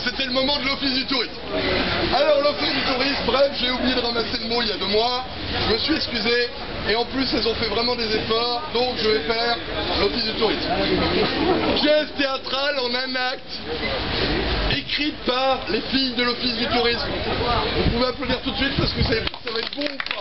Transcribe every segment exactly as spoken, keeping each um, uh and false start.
c'était le moment de l'office du tourisme. Alors l'office du tourisme, bref, j'ai oublié de ramasser le mot il y a deux mois, je me suis excusé, et en plus elles ont fait vraiment des efforts, donc je vais faire l'office du tourisme. Pièce théâtrale en un acte, écrite par les filles de l'office du tourisme. Vous pouvez applaudir tout de suite parce que ça va être bon ou pas.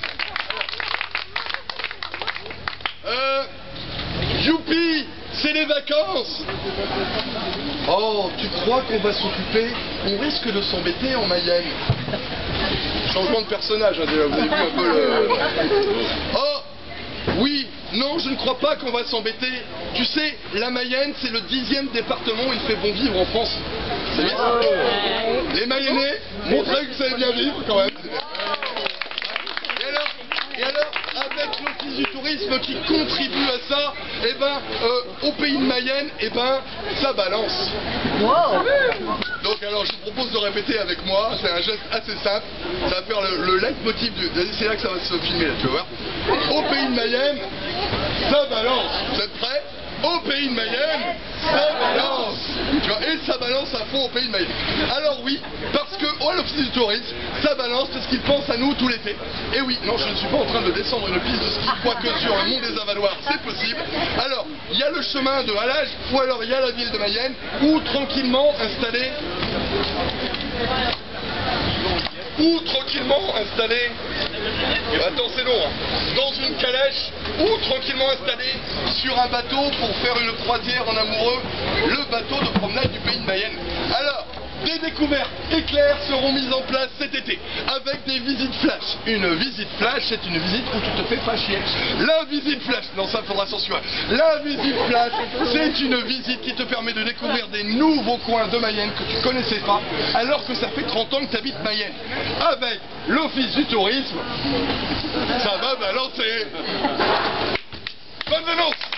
Euh, youpi, c'est les vacances. Oh, tu crois qu'on va s'occuper? On risque de s'embêter en Mayenne. Changement de personnage, hein, déjà, vous avez vu un peu le... Oh, oui, non, je ne crois pas qu'on va s'embêter. Tu sais, la Mayenne, c'est le dixième département où il fait bon vivre en France. C'est bien ça? Les Mayennais, montrez que vous savez bien vivre quand même. Et alors, et alors avec l'office du tourisme qui contribue à ça, eh ben, euh, au pays de Mayenne, eh ben, ça balance. Wow. Donc alors, je vous propose de répéter avec moi, c'est un geste assez simple, ça va faire le, le leitmotiv du... C'est là que ça va se filmer, là, tu vas voir. Au pays de Mayenne, ça balance. Vous êtes prêts? Au pays de Mayenne, ça balance. Tu vois, et ça balance à fond au pays de Mayenne. Alors oui, parce que à l'office du tourisme, ça balance parce qu'ils pensent à nous tout l'été. Et oui, non, je ne suis pas en train de descendre une piste de ski, quoique sur le mont des Avaloirs, c'est possible. Alors, il y a le chemin de Halage, ou alors il y a la ville de Mayenne, où tranquillement installé... ou tranquillement installé, attends c'est long, hein, dans une calèche, ou tranquillement installé sur un bateau pour faire une croisière en amoureux, le bateau de promenade du pays de Mayenne. Alors, des découvertes éclairs seront mises en place cet été, avec des visites flash. Une visite flash, c'est une visite où tu te fais pas chier. La visite flash, non ça faudra censurer. La visite flash, c'est une visite qui te permet de découvrir des nouveaux coins de Mayenne que tu connaissais pas, alors que ça fait trente ans que tu habites Mayenne. Avec l'office du tourisme, ça va balancer. Bonne annonce.